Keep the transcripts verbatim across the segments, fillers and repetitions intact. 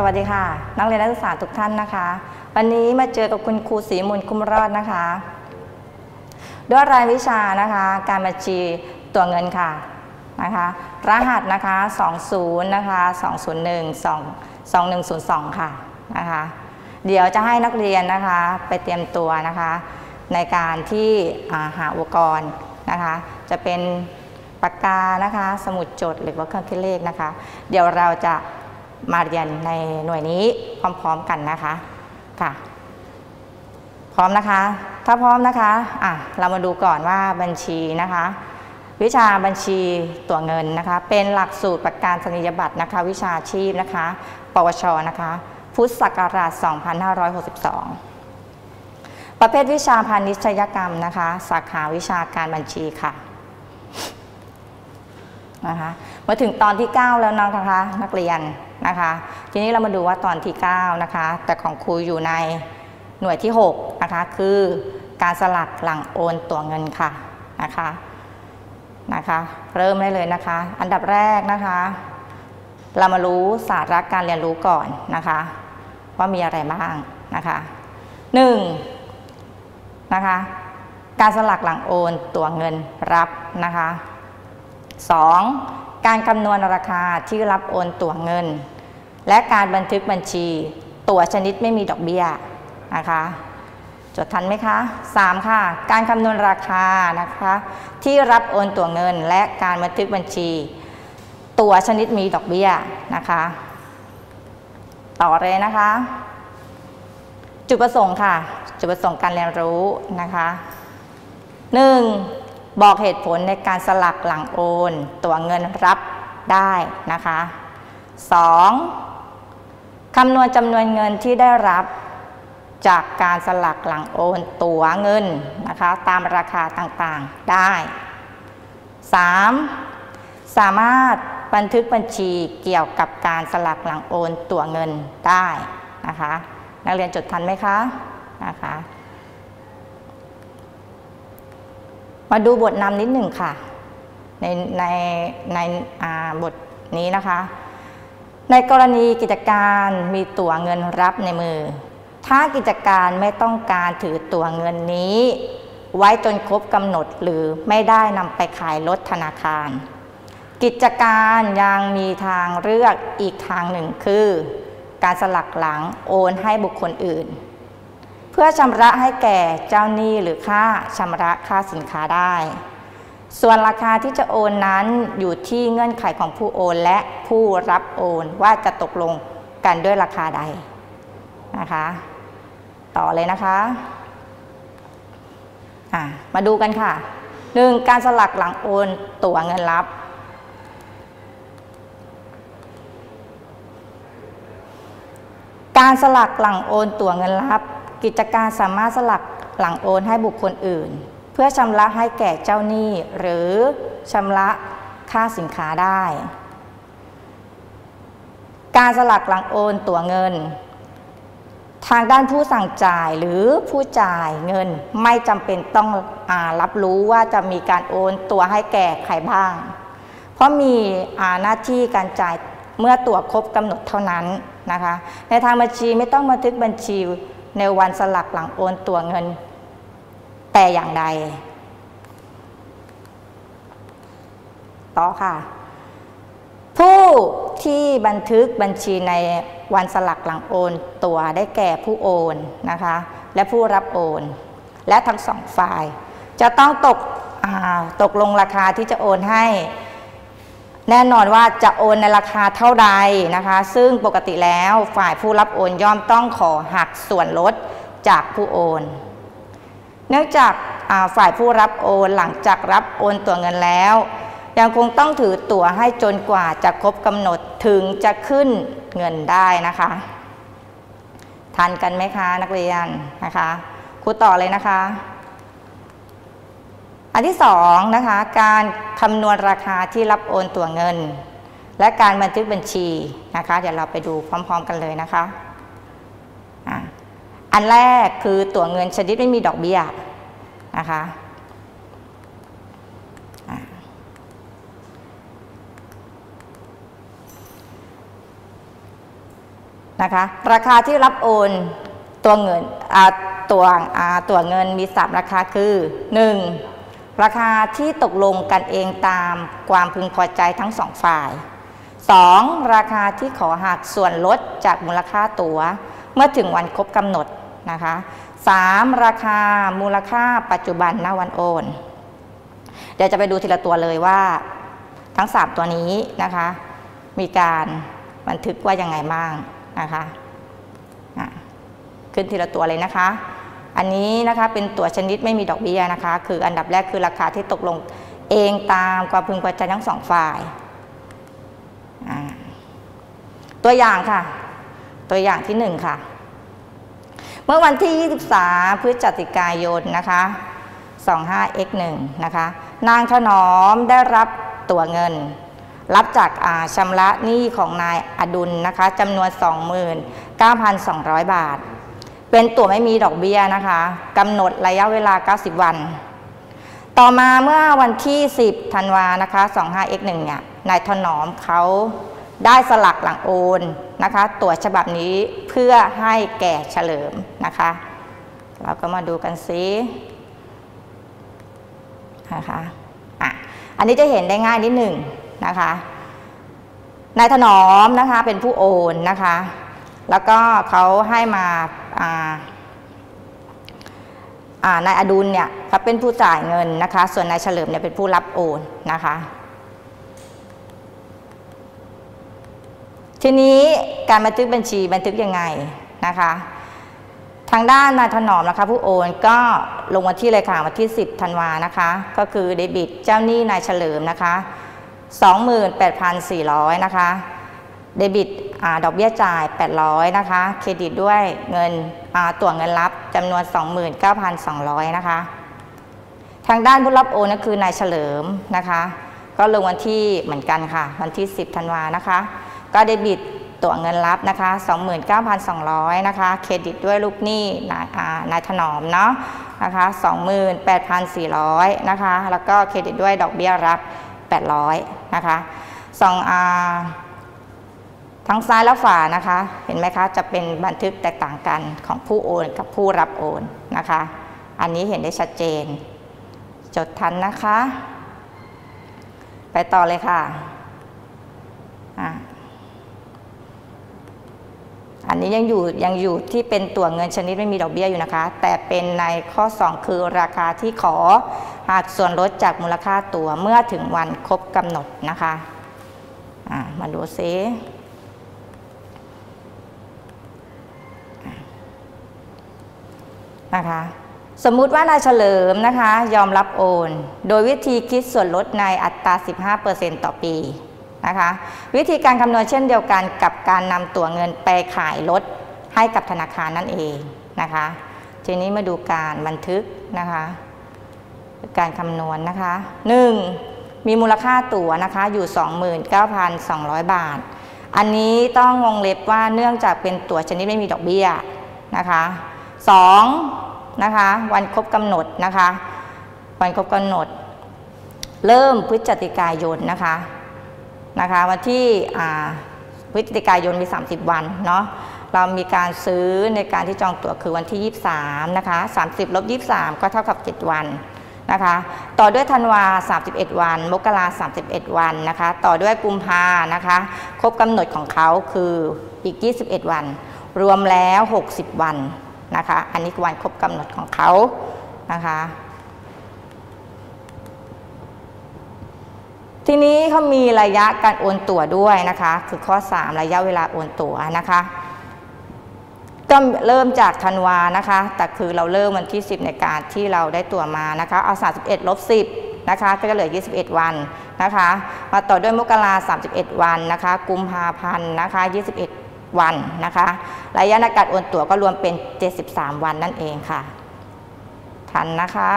วัสดีค่ะนักเรียนนักศึกษาทุกท่านนะคะวันนี้มาเจอกับคุณครูศรีมูลคุ้มรอดนะคะด้วยรายวิชานะคะการบัญชีตัวเงินค่ะนะคะรหัสนะคะสองศูนย์นะคะสองศูนย์หนึ่ง สอง สองหนึ่งศูนย์สองค่ะนะคะเดี๋ยวจะให้นักเรียนนะคะไปเตรียมตัวนะคะในการที่หาอุปกรณ์นะคะจะเป็นปากกานะคะสมุดจดหรือว่าเครื่องคิดเลขนะคะเดี๋ยวเราจะมาเรียนในหน่วยนี้พร้อมๆกันนะคะค่ะพร้อมนะคะถ้าพร้อมนะคะอ่ะเรามาดูก่อนว่าบัญชีนะคะวิชาบัญชีตัวเงินนะคะเป็นหลักสูตรประกันนียบัตรนะคะวิชาชีพนะคะปวชนะคะพุทธศักราชสองพันห้าร้อยหกสิบสองประเภทวิชาพาณิชยกรรมนะคะสาขาวิชาการบัญชีค่ะนะคะมาถึงตอนที่เก้าแล้วนะคะนักเรียนนะคะทีนี้เรามาดูว่าตอนที่เก้านะคะแต่ของครูอยู่ในหน่วยที่หกนะคะคือการสลักหลังโอนตัวเงินค่ะนะคะนะคะเริ่มได้เลยนะคะอันดับแรกนะคะเรามารู้สาระการเรียนรู้ก่อนนะคะว่ามีอะไรบ้างนะคะหนึ่งนะคะการสลักหลังโอนตัวเงินรับนะคะสองการคำนวณราคาที่รับโอนตั๋วเงินและการบันทึกบัญชีตั๋วชนิดไม่มีดอกเบี้ยนะคะจดทันไหมคะสามค่ะการคำนวณราคานะคะที่รับโอนตั๋วเงินและการบันทึกบัญชีตั๋วชนิดมีดอกเบี้ยนะคะต่อเลยนะคะจุดประสงค์ค่ะจุดประสงค์การเรียนรู้นะคะหนึ่งบอกเหตุผลในการสลักหลังโอนตั๋วเงินรับได้นะคะสองคำนวณจำนวนเงินที่ได้รับจากการสลักหลังโอนตั๋วเงินนะคะตามราคาต่างๆได้สามสามารถบันทึกบัญชีเกี่ยวกับการสลักหลังโอนตั๋วเงินได้นะคะนักเรียนจดทันไหมคะนะคะมาดูบทนำนิดหนึ่งค่ะในในในบทนี้นะคะในกรณีกิจการมีตั๋วเงินรับในมือถ้ากิจการไม่ต้องการถือตั๋วเงินนี้ไว้จนครบกำหนดหรือไม่ได้นำไปขายลดธนาคารกิจการยังมีทางเลือกอีกทางหนึ่งคือการสลักหลังโอนให้บุคคลอื่นเพื่อชำระให้แก่เจ้าหนี้หรือค่าชำระค่าสินค้าได้ส่วนราคาที่จะโอนนั้นอยู่ที่เงื่อนไขของผู้โอนและผู้รับโอนว่าจะตกลงกันด้วยราคาใดนะคะต่อเลยนะคะอ่ะมาดูกันค่ะหนึ่งการสลักหลังโอนตั๋วเงินรับการสลักหลังโอนตั๋วเงินรับกิจการสามารถสลักหลังโอนให้บุคคลอื่นเพื่อชำระให้แก่เจ้าหนี้หรือชำระค่าสินค้าได้การสลักหลังโอนตั๋วเงินทางด้านผู้สั่งจ่ายหรือผู้จ่ายเงินไม่จำเป็นต้องอารับรู้ว่าจะมีการโอนตั๋วให้แก่ใครบ้างเพราะมีหน้าที่การจ่ายเมื่อตั๋วครบกำหนดเท่านั้นนะคะในทางบัญชีไม่ต้องบันทึกบัญชีในวันสลักหลังโอนตั๋วเงินแต่อย่างใดต่อค่ะผู้ที่บันทึกบัญชีในวันสลักหลังโอนตั๋วได้แก่ผู้โอนนะคะและผู้รับโอนและทั้งสองฝ่ายจะต้องตกตกลงราคาที่จะโอนให้แน่นอนว่าจะโอนในราคาเท่าใดนะคะซึ่งปกติแล้วฝ่ายผู้รับโอนย่อมต้องขอหักส่วนลดจากผู้โอนเนื่องจากฝ่ายผู้รับโอนหลังจากรับโอนตั๋วเงินแล้วยังคงต้องถือตั๋วให้จนกว่าจะครบกำหนดถึงจะขึ้นเงินได้นะคะทันกันไหมคะนักเรียนนะคะครูต่อเลยนะคะอันที่สองนะคะการคำนวณราคาที่รับโอนตั๋วเงินและการบันทึกบัญชีนะคะเดี๋ยวเราไปดูพร้อมๆกันเลยนะคะอันแรกคือตั๋วเงินชนิดไม่มีดอกเบี้ยนะคะนะคะราคาที่รับโอนตัวเงินตัวตัวเงินมีสามราคาคือ หนึ่ง ราคาที่ตกลงกันเองตามความพึงพอใจทั้งสองฝ่าย สอง ราคาที่ขอหักส่วนลดจากมูลค่าตั๋วเมื่อถึงวันครบกำหนดนะคะ สาม ราคามูลค่าปัจจุบันณวันโอนเดี๋ยวจะไปดูทีละตัวเลยว่าทั้งสามตัวนี้นะคะมีการบันทึกว่ายังไงบ้างนะคะขึ้นทีละตัวเลยนะคะอันนี้นะคะเป็นตั๋วชนิดไม่มีดอกเบี้ยนะคะคืออันดับแรกคือราคาที่ตกลงเองตามความพึงพอใจทั้งสองฝ่ายตัวอย่างค่ะตัวอย่างที่หนึ่งค่ะเมื่อวันที่ยี่สิบสามพฤศจิกายนนะคะสองห้าเอ็กซ์หนึ่งนะคะนางถนอมได้รับตั๋วเงินรับจากชำระหนี้ของนายอดุลนะคะจำนวน สองหมื่นเก้าพันสองร้อย บาทเป็นตั๋วไม่มีดอกเบี้ยนะคะกำหนดระยะเวลาเก้าสิบวันต่อมาเมื่อวันที่สิบธันวานะคะสองห้าเอ็กซ์หนึ่งเนี่ยนายถนอมเขาได้สลักหลังโอนนะคะตั๋วฉบับนี้เพื่อให้แก่เฉลิมนะคะเราก็มาดูกันซินะคะอ่ะอันนี้จะเห็นได้ง่ายนิดหนึ่งนะคะนายถนอมนะคะเป็นผู้โอนนะคะแล้วก็เขาให้มาอ่าอ่านายอดุลเนี่ยเขาเป็นผู้จ่ายเงินนะคะส่วนนายเฉลิมเนี่ยเป็นผู้รับโอนนะคะทีนี้การบันทึกบัญชีบันทึกยังไงนะคะทางด้านนายถนอมนะคะผู้โอนก็ลงวันที่เลยค่ะวันที่สิบธันวานะคะก็คือเดบิตเจ้าหนี้นายเฉลิมนะคะ สองหมื่นแปดพันสี่ร้อย นะคะเดบิตดอกเบี้ยจ่ายแปดร้อยนะคะเครดิตด้วยเงินตั๋วเงินรับจำนวน สองหมื่นเก้าพันสองร้อย นะคะทางด้านผู้รับโอนก็คือนายเฉลิมนะคะก็ลงวันที่เหมือนกันค่ะวันที่สิบธันวานะคะก็เดบิตตั๋วเงินรับนะคะ สองหมื่นเก้าพันสองร้อย นะคะเครดิตด้วยลูกหนี้นายนายถนอมเนาะนะคะ สองหมื่นแปดพันสี่ร้อย นะคะแล้วก็เครดิตด้วยดอกเบี้ยรับแปดร้อยนะคะสองอาทั้งซ้ายและขวานะคะเห็นไหมคะจะเป็นบันทึกแตกต่างกันของผู้โอนกับผู้รับโอนนะคะอันนี้เห็นได้ชัดเจนจดทันนะคะไปต่อเลยค่ะอ่ะอันนี้ยังอยู่ยังอยู่ที่เป็นตั๋วเงินชนิดไม่มีดอกเบี้ยอยู่นะคะแต่เป็นในข้อสองคือราคาที่ขอหักส่วนลดจากมูลค่าตั๋วเมื่อถึงวันครบกำหนดนะคะอ่ะมาดูซินะคะสมมุติว่านายเฉลิมนะคะยอมรับโอนโดยวิธีคิดส่วนลดในอัตรา สิบห้าเปอร์เซ็นต์ ต่อปีนะคะวิธีการคำนวณเช่นเดียวกันกับการนำตั๋วเงินไปขายลดให้กับธนาคารนั่นเองนะคะทีนี้มาดูการบันทึกนะคะการคำนวณนะคะหนึ่งมีมูลค่าตั๋วนะคะอยู่ สองหมื่นเก้าพันสองร้อย บาทอันนี้ต้องวงเล็บว่าเนื่องจากเป็นตั๋วชนิดไม่มีดอกเบี้ยนะคะสองนะคะวันครบกำหนดนะคะวันครบกำหนดเริ่มพฤศจิกายนนะคะนะคะวันที่พฤศจิกายนมีสามสิบวันเนาะเรามีการซื้อในการที่จองตั๋วคือวันที่ยี่สิบสามนะคะสามสิบลบยี่สิบสามก็เท่ากับเจ็ดวันนะคะต่อด้วยธันวาสามสิบเอ็ดวันมกราสามสิบเอ็ดวันนะคะต่อด้วยกุมภานะคะครบกำหนดของเขาคืออีกยี่สิบเอ็ดวันรวมแล้วหกสิบวันนะคะอันนี้คือวันครบกำหนดของเขานะคะทีนี้เขามีระยะการโอนตั๋วด้วยนะคะคือข้อสามระยะเวลาโอนตั๋วนะคะก็เริ่มจากธันวานะคะแต่คือเราเริ่มวันที่สิบในการที่เราได้ตั๋วมานะคะเอาสามสิบเอ็ดลบสิบนะคะก็จะเหลือยี่สิบเอ็ดวันนะคะมาต่อด้วยมกราสามสิบเอ็ดวันนะคะกุมภาพันธ์นะคะยี่สิบเอ็ดวันนะคะระยะในการโอนตั๋วก็รวมเป็นเจ็ดสิบสามวันนั่นเองค่ะทันนะคะ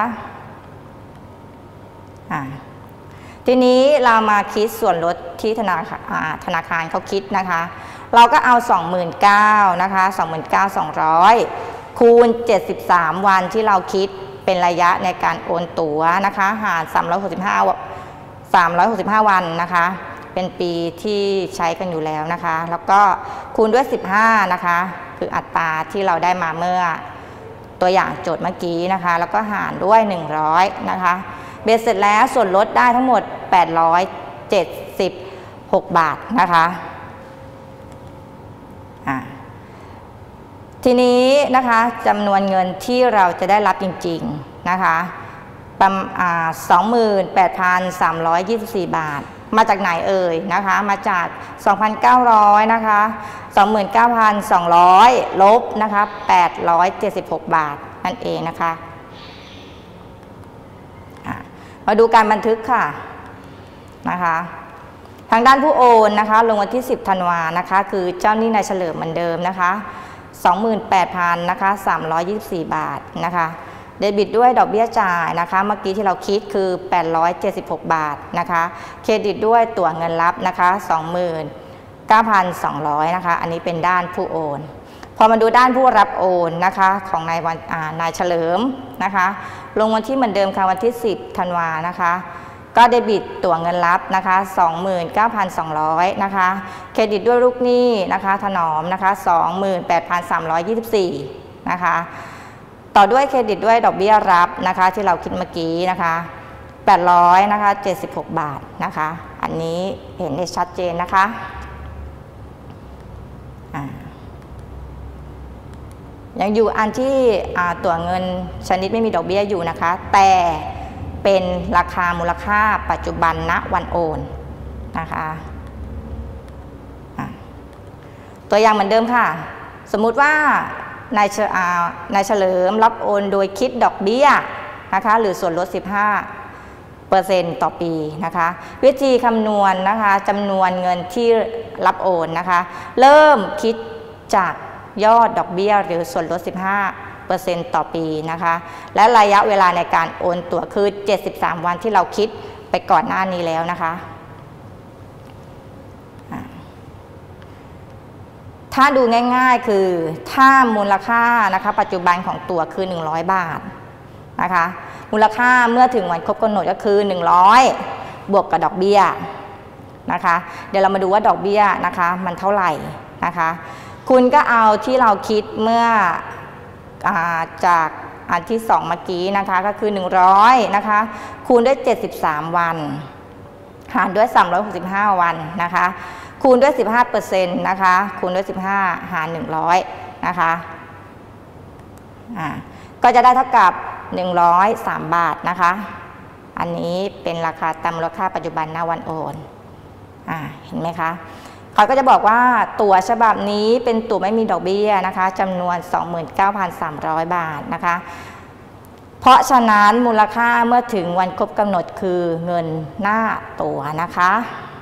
อ่าทีนี้เรามาคิดส่วนลดที่ธนาคารธนาคารเขาคิดนะคะเราก็เอา สองหมื่นเก้าพัน นะคะ สองหมื่นเก้าพันสองร้อย คูณเจ็ดสิบสามวันที่เราคิดเป็นระยะในการโอนตั๋วนะคะหารสามร้อยหกสิบห้า สามร้อยหกสิบห้าวันนะคะเป็นปีที่ใช้กันอยู่แล้วนะคะแล้วก็คูณด้วยสิบห้านะคะคืออัตราที่เราได้มาเมื่อตัวอย่างโจทย์เมื่อกี้นะคะแล้วก็หารด้วยหนึ่งร้อยนะคะเบ็ดเสร็จแล้วส่วนลดได้ทั้งหมดแปดร้อยเจ็ดสิบหกบาทนะคะอ่าทีนี้นะคะจำนวนเงินที่เราจะได้รับจริงๆนะคะประมาณ สองหมื่นแปดพันสามร้อยยี่สิบสี่ บาทมาจากไหนเอ่ยนะคะมาจาก สองพันเก้าร้อย นะคะ สองหมื่นเก้าพันสองร้อย ลบนะคะแปดร้อยเจ็ดสิบหก บาทนั่นเองนะคะมาดูการบันทึกค่ะนะคะทางด้านผู้โอนนะคะลงวันที่สิบธันวานะคะคือเจ้าหนี้นายเฉลิมเหมือนเดิมนะคะ สองหมื่นแปดพัน นะคะสามร้อยยี่สิบสี่ บาทนะคะเดบิตด้วยดอกเบี้ยจ่ายนะคะเมื่อกี้ที่เราคิดคือแปดร้อยเจ็ดสิบหก บาทนะคะเครดิตด้วยตั๋วเงินรับนะคะ สองหมื่นเก้าพันสองร้อย นะคะอันนี้เป็นด้านผู้โอนพอมาดูด้านผู้รับโอนนะคะของนายวันนายเฉลิมนะคะลงวันที่เหมือนเดิมค่ะวันที่สิบธันวานะคะก็เดบิตตั๋วเงินรับนะคะ สองหมื่นเก้าพันสองร้อย นะคะเครดิตด้วยลูกหนี้นะคะถนอมนะคะ สองหมื่นแปดพันสามร้อยยี่สิบสี่ นะคะต่อด้วยเครดิตด้วยดอกเบี้ยรับนะคะที่เราคิดเมื่อกี้นะคะแปดร้อยนะคะเจ็ดสิบหก บาทนะคะอันนี้เห็นได้ชัดเจนนะคะยังอยู่อันที่ตั๋วเงินชนิดไม่มีดอกเบี้ยอยู่นะคะแต่เป็นราคามูลค่าปัจจุบันณวันโอนนะคะตัวอย่างเหมือนเดิมค่ะสมมุติว่านายนายเฉลิมรับโอนโดยคิดดอกเบี้ยนะคะหรือส่วนลด สิบห้าเปอร์เซ็นต์ ต่อปีนะคะวิธีคำนวณนะคะจำนวนเงินที่รับโอนนะคะเริ่มคิดจากยอดดอกเบี้ยหรือส่วนลด สิบห้าเปอร์เซ็นต์ ต่อปีนะคะและระยะเวลาในการโอนตั๋วคือเจ็ดสิบสามวันที่เราคิดไปก่อนหน้านี้แล้วนะคะถ้าดูง่ายๆคือถ้ามูลค่านะคะปัจจุบันของตั๋วคือหนึ่งร้อยบาทนะคะมูลค่าเมื่อถึงวันครบกำหนดก็คือหนึ่งร้อยบวกกับดอกเบี้ยนะคะเดี๋ยวเรามาดูว่าดอกเบี้ยนะคะมันเท่าไหร่นะคะคุณก็เอาที่เราคิดเมื่อจากอันที่สองเมื่อกี้นะคะก็คือหนึ่งร้อยนะคะคูณด้วยเจ็ดสิบสามวันหารด้วยสามร้อยหกสิบห้าวันนะคะคูณด้วย สิบห้าเปอร์เซ็นต์ นะคะคูณด้วยสิบห้าหารหนึ่งร้อยนะคะอ่าก็จะได้เท่ากับหนึ่งร้อยสาม บาทนะคะอันนี้เป็นราคาตามมูลค่าปัจจุบันณวันโอนอ่าเห็นไหมคะเขาก็จะบอกว่าตั๋วฉบับนี้เป็นตั๋วไม่มีดอกเบี้ยนะคะจำนวน สองหมื่นเก้าพันสามร้อย บาทนะคะเพราะฉะนั้นมูลค่าเมื่อถึงวันครบกำหนดคือเงินหน้าตั๋วนะคะ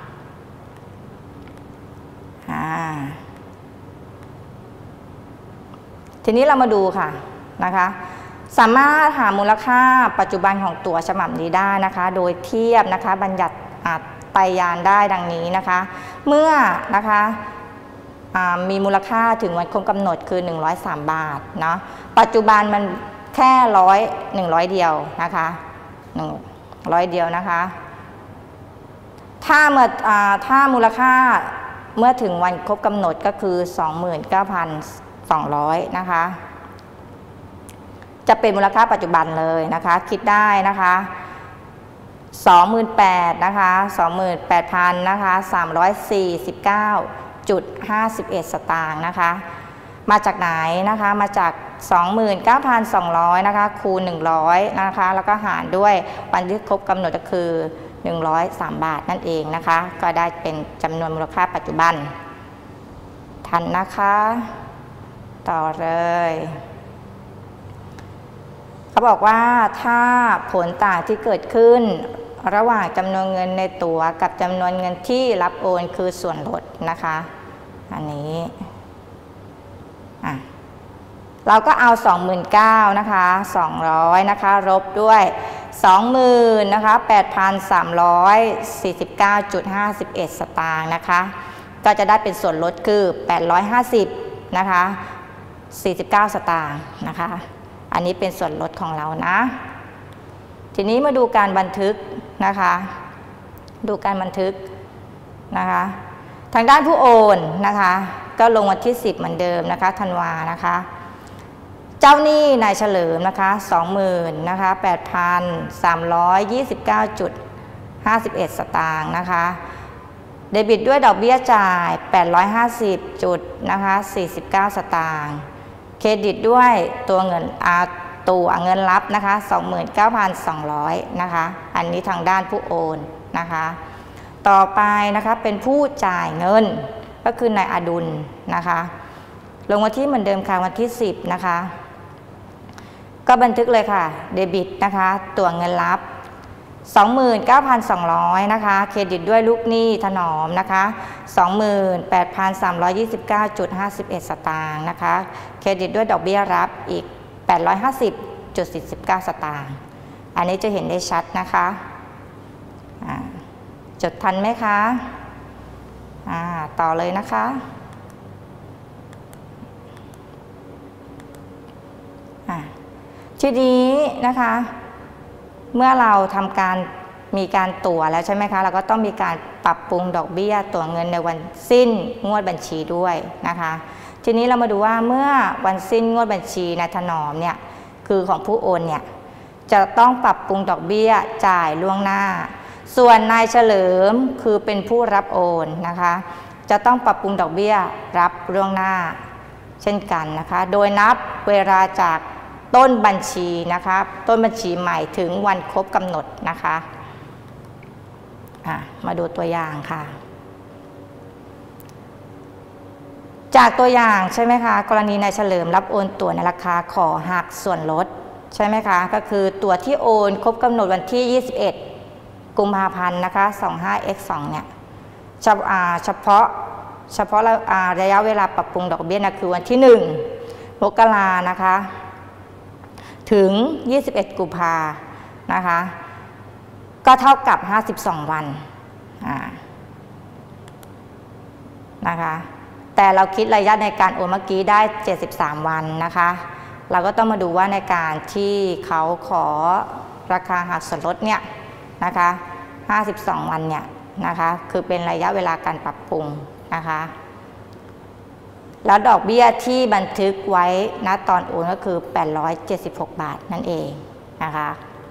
ทีนี้เรามาดูค่ะนะคะสามารถหามูลค่าปัจจุบันของตั๋วฉบับนี้ได้นะคะโดยเทียบนะคะบัญญัติไตรยานได้ดังนี้นะคะเมื่อนะคะมีมูลค่าถึงวันครบกำหนดคือหนึ่งร้อยสาม บาทเนาะปัจจุบันมันแค่ร้อยหนึ่งร้อยเดียวนะคะหนึ่งร้อยเดียวนะคะถ้าเมื่อถ้ามูลค่าเมื่อถึงวันครบกำหนดก็คือ สองหมื่นเก้าพันสองร้อย นะคะจะเป็นมูลค่าปัจจุบันเลยนะคะคิดได้นะคะ สองหมื่นแปดพัน นะคะ สองหมื่นแปดพัน นะคะสามร้อยสี่สิบเก้าจุดห้าสิบเอ็ด สตางค์นะคะมาจากไหนนะคะมาจาก สองหมื่นเก้าพันสองร้อย นะคะคูณหนึ่งร้อยนะคะแล้วก็หารด้วยวันที่ครบกำหนดก็คือหนึ่งร้อยสาม บาทนั่นเองนะคะก็ได้เป็นจำนวนมูลค่าปัจจุบันทันนะคะต่อเลยเขาบอกว่าถ้าผลต่างที่เกิดขึ้นระหว่างจำนวนเงินในตั๋วกับจำนวนเงินที่รับโอนคือส่วนลดนะคะอันนี้อ่ะเราก็เอา สองหมื่นเก้าพัน นะคะสองร้อยนะคะลบด้วย สองหมื่น นะคะ แปดพันสามร้อยสี่สิบเก้าจุดห้าสิบเอ็ด สตางค์นะคะก็จะได้เป็นส่วนลดคือแปดร้อยห้าสิบนะคะสี่สิบเก้า สตางค์นะคะอันนี้เป็นส่วนลดของเรานะทีนี้มาดูการบันทึกนะคะดูการบันทึกนะคะทางด้านผู้โอนนะคะก็ลงวันที่สิบเหมือนเดิมนะคะธันวานะคะเจ้าหนี้นายเฉลิมนะคะ สองหมื่น นะคะ แปดพันสามร้อยยี่สิบเก้าจุดห้าสิบเอ็ด สตางค์นะคะเดบิตด้วยดอกเบี้ยจ่ายแปดร้อยห้าสิบจุดนะคะสี่สิบเก้า สตางค์เครดิตด้วยตัวเงินอาตัวเงินรับนะคะ สองหมื่นเก้าพันสองร้อย นะคะอันนี้ทางด้านผู้โอนนะคะต่อไปนะคะเป็นผู้จ่ายเงินก็คือนายอดุลนะคะลงวันที่เหมือนเดิมค่ะวันที่สิบนะคะก็บันทึกเลยค่ะเดบิตนะคะตัวเงินรับ สองหมื่นเก้าพันสองร้อย นะคะเครดิตด้วยลูกหนี้ถนอมนะคะ สองหมื่นแปดพันสามร้อยยี่สิบเก้าจุดห้าสิบเอ็ด สตางค์นะคะเครดิตด้วยดอกเบี้ยรับอีกแปดร้อยห้าสิบจุดสี่สิบเก้า สตางค์อันนี้จะเห็นได้ชัดนะคะจดทันไหมคะต่อเลยนะคะทีนี้นะคะเมื่อเราทำการมีการตั๋วแล้วใช่ไหมคะเราก็ต้องมีการปรับปรุงดอกเบี้ยตั๋วเงินในวันสิ้นงวดบัญชีด้วยนะคะทีนี้เรามาดูว่าเมื่อวันสิ้นงวดบัญชีนายถนอมเนี่ยคือของผู้โอนเนี่ยจะต้องปรับปรุงดอกเบี้ยจ่ายล่วงหน้าส่วนนายเฉลิมคือเป็นผู้รับโอนนะคะจะต้องปรับปรุงดอกเบี้ยรับล่วงหน้าเช่นกันนะคะโดยนับเวลาจากต้นบัญชีนะคะต้นบัญชีใหม่ถึงวันครบกำหนดนะคะมาดูตัวอย่างค่ะจากตัวอย่างใช่ไหมคะกรณีนายเฉลิมรับโอนตั๋วในราคาขอหักส่วนลดใช่ไหมคะก็คือตั๋วที่โอนครบกำหนดวันที่ยี่สิบเอ็ดกุมภาพันธ์นะคะ สองห้าเอ็กซ์สอง เนี่ยเฉพาะเฉพาะระยะเวลาปรับปรุงดอกเบี้ยนะคือวันที่หนึ่งมกรานะคะถึงยี่สิบเอ็ดกุมภานะคะก็เท่ากับห้าสิบสองวันนะคะแต่เราคิดระยะในการโอนเมื่อกี้ได้เจ็ดสิบสามวันนะคะเราก็ต้องมาดูว่าในการที่เขาขอราคาหักส่วนลดเนี่ยนะคะห้าสิบสองวันเนี่ยนะคะคือเป็นระยะเวลาการปรับปรุงนะคะแล้วดอกเบี้ยที่บันทึกไว้ณตอนโอนก็คือแปดร้อยเจ็ดสิบหกบาทนั่นเองนะคะ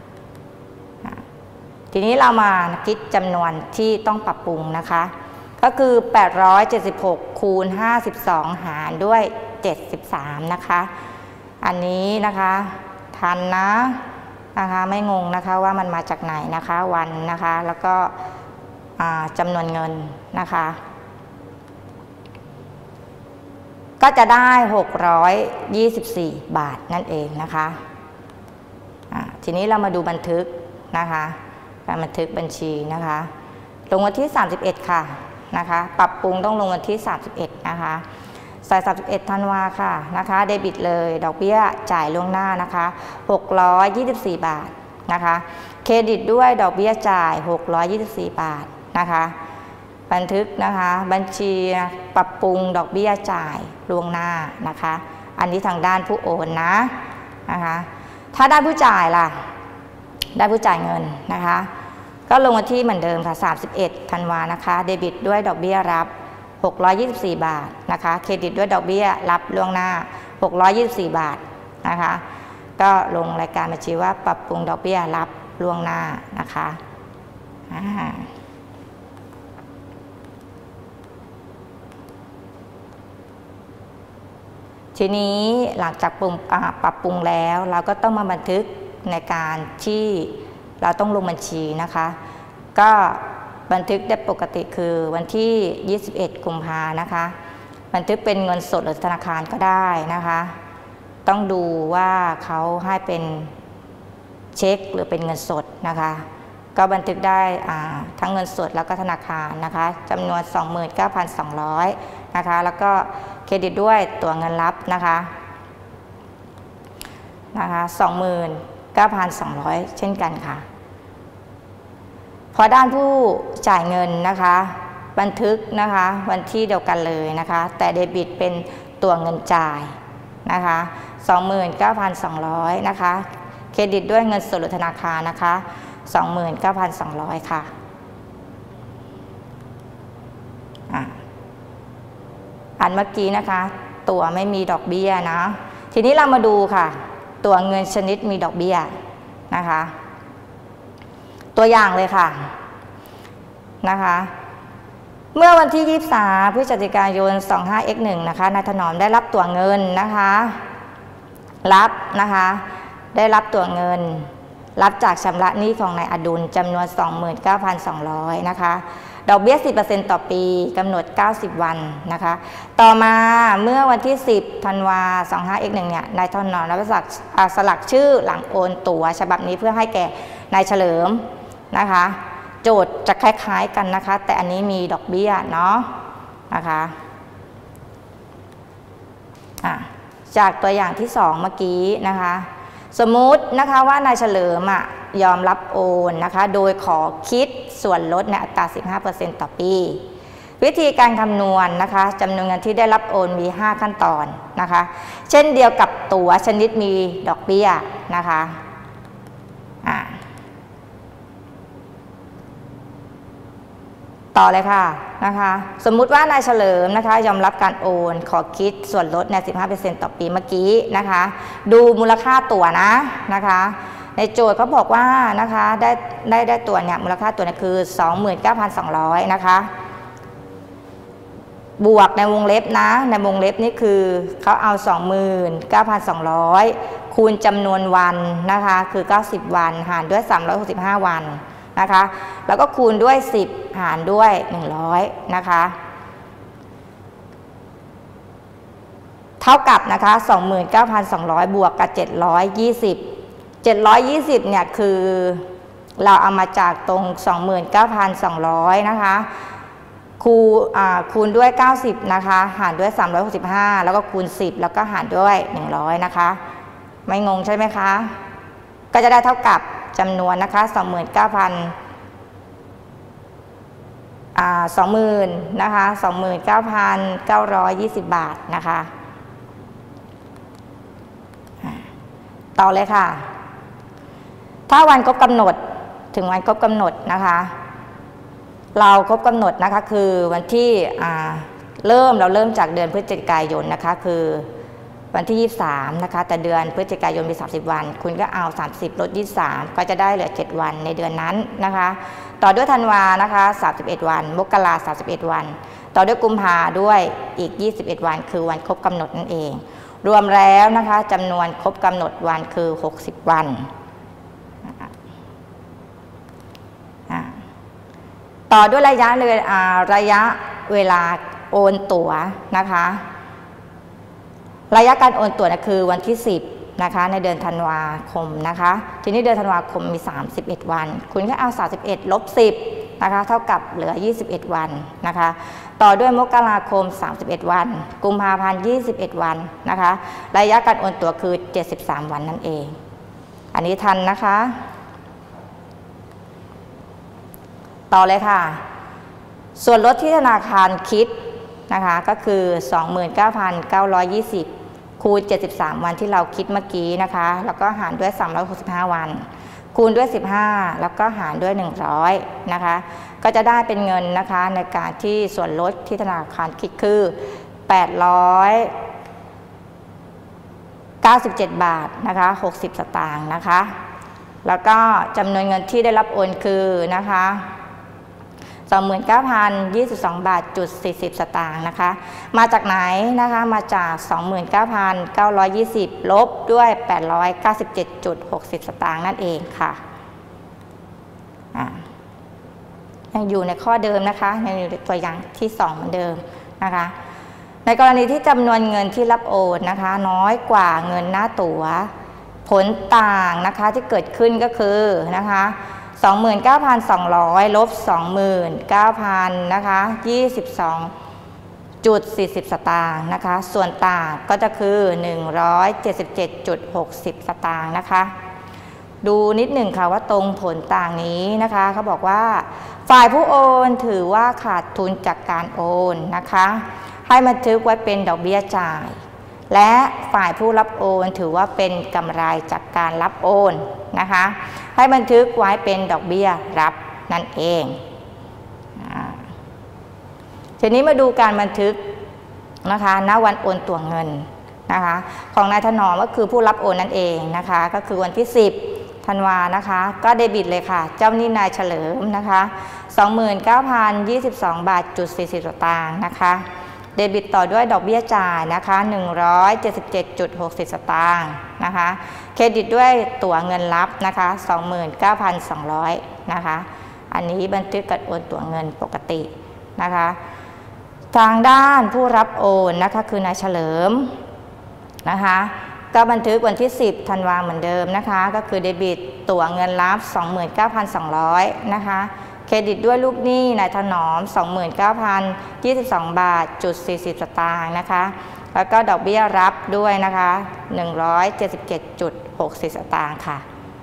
ทีนี้เรามาคิดจำนวนที่ต้องปรับปรุงนะคะก็คือแปดร้อยเจ็ดสิบหกคูณห้าสิบสองหารด้วยเจ็ดสิบสามนะคะอันนี้นะคะทันนะนะคะไม่งงนะคะว่ามันมาจากไหนนะคะวันนะคะแล้วก็จำนวนเงินนะคะก็จะได้หกร้อยยี่สิบสี่บาทนั่นเองนะคะทีนี้เรามาดูบันทึกนะคะการบันทึกบัญชีนะคะลงวันที่สามสิบเอ็ดค่ะนะคะปรับปรุงต้องลงวันที่สามสิบเอ็ดนะคะใส่สามสิบเอ็ดธันวาค่ะนะคะเดบิตเลยดอกเบี้ยจ่ายล่วงหน้านะคะหกร้อยยี่สิบสี่บาทนะคะเครดิตด้วยดอกเบี้ยจ่ายหกร้อยยี่สิบสี่บาทนะคะบันทึกนะคะบัญชีปรับปรุงดอกเบี้ยจ่ายล่วงหน้านะคะอันนี้ทางด้านผู้โอนนะนะคะถ้าด้านผู้จ่ายล่ะได้ผู้จ่ายเงินนะคะก็ลงวันที่เหมือนเดิมค่ะสามสิบเอ็ดธันวานะคะเดบิตด้วยดอกเบี้ยรับหกร้อยยี่สิบสี่บาทนะคะเครดิตด้วยดอกเบี้ยรับล่วงหน้าหกร้อยยี่สิบสี่บาทนะคะก็ลงรายการบัญชีว่าปรับปรุงดอกเบี้ยรับล่วงหน้านะคะทีนี้หลังจากปรับปรุงแล้วเราก็ต้องมาบันทึกในการที่เราต้องลงบัญชีนะคะก็บันทึกได้ปกติคือวันที่ยี่สิบเอ็ดกุมภานะคะบันทึกเป็นเงินสดหรือธนาคารก็ได้นะคะต้องดูว่าเขาให้เป็นเช็คหรือเป็นเงินสดนะคะก็บันทึกได้ทั้งเงินสดแล้วก็ธนาคารนะคะจำนวน สองหมื่นเก้าพันสองร้อย นะคะแล้วก็เครดิตด้วยตัวเงินรับนะคะนะคะ สองหมื่นเก้าพันสองร้อย เช่นกันค่ะพอด้านผู้จ่ายเงินนะคะบันทึกนะคะวันที่เดียวกันเลยนะคะแต่เดบิตเป็นตัวเงินจ่ายนะคะ สองหมื่นเก้าพันสองร้อย นะคะเครดิตด้วยเงินสดหรือธนาคารนะคะ สองหมื่นเก้าพันสองร้อย ค่ะอันเมื่อกี้นะคะตัวไม่มีดอกเบี้ยนะทีนี้เรามาดูค่ะตัวเงินชนิดมีดอกเบี้ยนะคะตัวอย่างเลยค่ะนะคะเมื่อวันที่ยี่สิบสามพฤศจิกายน สองห้าเอ็กซ์หนึ่ง นะคะนายถนอมได้รับตัวเงินนะคะรับนะคะได้รับตัวเงินรับจากชำระหนี้ของนายอดุลจำนวน สองหมื่นเก้าพันสองร้อย นะคะดอกเบี้ย สิบเปอร์เซ็นต์ ต่อปีกำหนดเก้าสิบวันนะคะต่อมาเมื่อวันที่สิบธันวาคม สองห้าเอ็กซ์หนึ่ง เนี่ยนายถนอมรับสลักสลักชื่อหลังโอนตั๋วฉบับนี้เพื่อให้แก่นายเฉลิมนะคะโจทย์จะคล้ายๆกันนะคะแต่อันนี้มีดอกเบี้ยเนาะนะคะอ่ะจากตัวอย่างที่สองเมื่อกี้นะคะสมมุตินะคะว่านายเฉลิมอ่ะยอมรับโอนนะคะโดยขอคิดส่วนลดในอัตรา สิบห้าเปอร์เซ็นต์ ต่อปีวิธีการคำนวณนะคะจำนวนเงินที่ได้รับโอนมีห้าขั้นตอนนะคะเช่นเดียวกับตั๋วชนิดมีดอกเบี้ยนะคะอ่ะต่อเลยค่ะนะคะสมมุติว่านายเฉลิมนะคะยอมรับการโอนขอคิดส่วนลดใน สิบห้าเปอร์เซ็นต์ ต่อปีเมื่อกี้นะคะดูมูลค่าตั๋วนะนะคะในโจทย์เขาบอกว่านะคะได้ได้ได้ตั๋วเนี่ยมูลค่าตั๋วเนี่ยคือ สองหมื่นเก้าพันสองร้อย นะคะบวกในวงเล็บนะในวงเล็บนี่คือเขาเอา สองหมื่นเก้าพันสองร้อย คูณจำนวนวันนะคะคือเก้าสิบวันหารด้วยสามร้อยหกสิบห้าวันนะคะแล้วก็คูณด้วยสิบหารด้วยหนึ่งร้อยนะคะเท่ากับนะคะ สองหมื่นเก้าพันสองร้อย บวกกับเจ็ดร้อยยี่สิบ เจ็ดร้อยยี่สิบเนี่ยคือเราเอามาจากตรง สองหมื่นเก้าพันสองร้อย นะคะคูณคูณด้วยเก้าสิบนะคะหารด้วยสามร้อยหกสิบห้าแล้วก็คูณสิบแล้วก็หารด้วยหนึ่งร้อยนะคะไม่งงใช่ไหมคะก็จะได้เท่ากับจำนวนนะคะ สองหมื่นเก้าพัน อ่า สองหมื่น นะคะ สองหมื่นเก้าพันเก้าร้อยยี่สิบ บาทนะคะต่อเลยค่ะถ้าวันครบกำหนดถึงวันครบกำหนดนะคะเราครบกำหนดนะคะคือวันที่อ่าเริ่มเราเริ่มจากเดือนพฤศจิกายนนะคะคือวันที่ยี่สิบสามนะคะแต่เดือนพฤศจิกายนมีสามสิบวันคุณก็เอาสามสิบลดยี่สิบสามก็จะได้เหลือเจ็ดวันในเดือนนั้นนะคะต่อด้วยธันวานะคะสามสิบเอ็ดวันมกราสามสิบเอ็ดวันต่อด้วยกุมภาด้วยอีกยี่สิบเอ็ดวันคือวันครบกำหนดนั่นเองรวมแล้วนะคะจำนวนครบกำหนดวันคือหกสิบวันต่อด้วยระยะเลยระยะเวลาโอนตั๋วนะคะระยะการโอนตั๋วนะคือวันที่สิบนะคะในเดือนธันวาคมนะคะทีนี้เดือนธันวาคมมีสามสิบเอ็ดวันคุณก็เอาสามสิบเอ็ดลบสิบนะคะเท่ากับเหลือยี่สิบเอ็ดวันนะคะต่อด้วยมกราคมสามสิบเอ็ดวันกุมภาพันธ์ยี่สิบเอ็ดวันนะคะระยะการโอนตั๋วคือเจ็ดสิบสามวันนั่นเองอันนี้ทันนะคะต่อเลยค่ะส่วนลดที่ธนาคารคิดนะคะก็คือ สองหมื่นเก้าพันเก้าร้อยยี่สิบ คูณเจ็ดสิบสามวันที่เราคิดเมื่อกี้นะคะแล้วก็หารด้วยสามร้อยหกสิบห้าวันคูณด้วยสิบห้าแล้วก็หารด้วยหนึ่งร้อยนะคะก็จะได้เป็นเงินนะคะในการที่ส่วนลดที่ธนาคารคิดคือแปดร้อยเก้าสิบเจ็ดบาทนะคะหกสิบสตางค์นะคะแล้วก็จำนวนเงินที่ได้รับโอนคือนะคะ สองหมื่นเก้าพันยี่สิบสอง บาทจุดสี่สิบสตางค์นะคะมาจากไหนนะคะมาจาก สองหมื่นเก้าพันเก้าร้อยยี่สิบ ลบด้วย แปดร้อยเก้าสิบเจ็ดจุดหกสิบ สตางค์นั่นเองค่ะยังอยู่ในข้อเดิมนะคะยังอยู่ในตัวอย่างที่สองเหมือนเดิมนะคะในกรณีที่จำนวนเงินที่รับโอนนะคะน้อยกว่าเงินหน้าตั๋วผลต่างนะคะที่เกิดขึ้นก็คือนะคะ สองหมื่นเก้าพันสองร้อย ลบ สองหมื่นเก้าพัน นะคะยี่สิบสองจุดสี่สิบ สตางค์นะคะส่วนต่างก็จะคือ หนึ่งร้อยเจ็ดสิบเจ็ดจุดหกสิบ สตางค์นะคะดูนิดหนึ่งค่ะว่าตรงผลต่างนี้นะคะเขาบอกว่าฝ่ายผู้โอนถือว่าขาดทุนจากการโอนนะคะให้บันทึกไว้เป็นดอกเบี้ยจ่ายและฝ่ายผู้รับโอนถือว่าเป็นกำไรจากการรับโอนนะคะให้บันทึกไว้เป็นดอกเบี้ยรับนั่นเองทีนี้มาดูการบันทึกนะคะณวันโอนตั๋วเงินนะคะของนายถนอมก็คือผู้รับโอนนั่นเองนะคะก็คือวันที่สิบธันวานะคะก็เดบิตเลยค่ะเจ้าหนี้นายเฉลิมนะคะ สองหมื่นเก้าพันยี่สิบสอง บาทจุดสี่สิบสตางค์นะคะเดบิตต่อด้วยดอกเบี้ยจ่ายนะคะหนึ่งร้อยเจ็ดสิบเจ็ดจุดหกสิบ สตางค์นะคะเครดิตด้วยตั๋วเงินรับนะคะ สองหมื่นเก้าพันสองร้อย นะคะอันนี้บันทึกการโอนตั๋วเงินปกตินะคะทางด้านผู้รับโอนนะคะคือนายเฉลิมนะคะก็บันทึกวันที่สิบธันวาเหมือนเดิมนะคะก็คือเดบิตตั๋วเงินรับ สองหมื่นเก้าพันสองร้อย นะคะเครดิตด้วยลูกหนี้นายถนอม สองหมื่นเก้าพันยี่สิบสอง บาทจุดสี่สิบ สตางค์นะคะแล้วก็ดอกเบี้ยรับด้วยนะคะหนึ่งร้อยเจ็ดสิบเจ็ดจุดหกสิบ สตางค์ค่ะ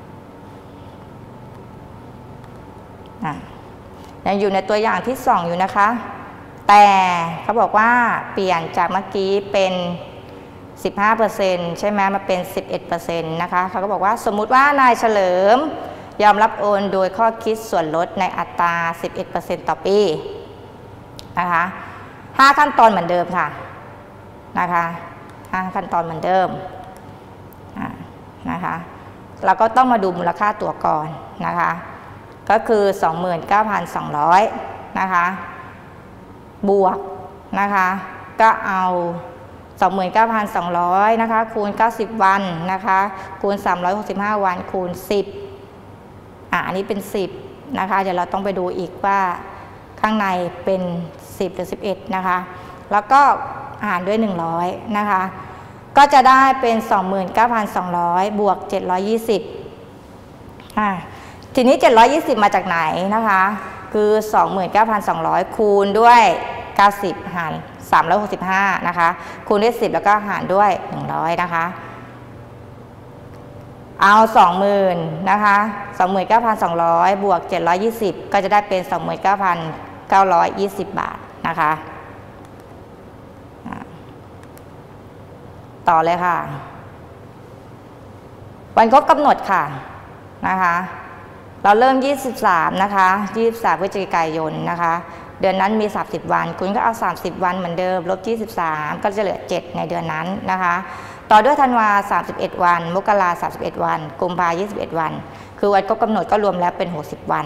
ยังอยู่ในตัวอย่างที่สองอยู่นะคะแต่เขาบอกว่าเปลี่ยนจากเมื่อกี้เป็น สิบห้าเปอร์เซ็นต์ ใช่ไหมมาเป็น สิบเอ็ดเปอร์เซ็นต์ นะคะเขาก็บอกว่าสมมุติว่านายเฉลิมยอมรับโอนโดยข้อคิดส่วนลดในอัตรา สิบเอ็ดเปอร์เซ็นต์ ต่อปีนะคะห้าขั้นตอนเหมือนเดิมค่ะนะคะห้าขั้นตอนเหมือนเดิมนะคะเราก็ต้องมาดูมูลค่าตั๋วก่อนนะคะก็คือ สองหมื่นเก้าพันสองร้อย นะคะบวกนะคะก็เอา สองหมื่นเก้าพันสองร้อย นะคะคูณเก้าสิบวันนะคะคูณสามร้อยหกสิบห้าวันคูณสิบอ่ะอันนี้เป็นสิบนะคะเดี๋ยวเราต้องไปดูอีกว่าข้างในเป็นสิบหรือสิบเอ็ดนะคะแล้วก็หารด้วยหนึ่งร้อยนะคะก็จะได้เป็น สองหมื่นเก้าพันสองร้อย บวกเจ็ดร้อยยี่สิบอ่ะทีนี้เจ็ดร้อยยี่สิบมาจากไหนนะคะคือ สองหมื่นเก้าพันสองร้อย คูณด้วยเก้าสิบหารสามร้อยหกสิบห้านะคะคูณด้วยสิบแล้วก็หารด้วยหนึ่งร้อยนะคะเอา สองหมื่น นะคะ สองหมื่นเก้าพันสองร้อย บวกเจ็ดร้อยยี่สิบก็จะได้เป็น สองหมื่นเก้าพันเก้าร้อยยี่สิบ บาทนะคะต่อเลยค่ะวันครบกำหนดค่ะนะคะเราเริ่มยี่สิบสามนะคะยี่สิบสามพฤศจิกายนนะคะเดือนนั้นมีสามสิบวันคุณก็เอาสามสิบวันเหมือนเดิมลบยี่สิบสามก็จะเหลือเจ็ดในเดือนนั้นนะคะต่อด้วยธันวาสามสิบเอ็ดวันมกราสามสิบเอ็ดวันกุมภายี่สิบเอ็ดวันคือวันครบกำหนดก็รวมแล้วเป็นหกสิบวัน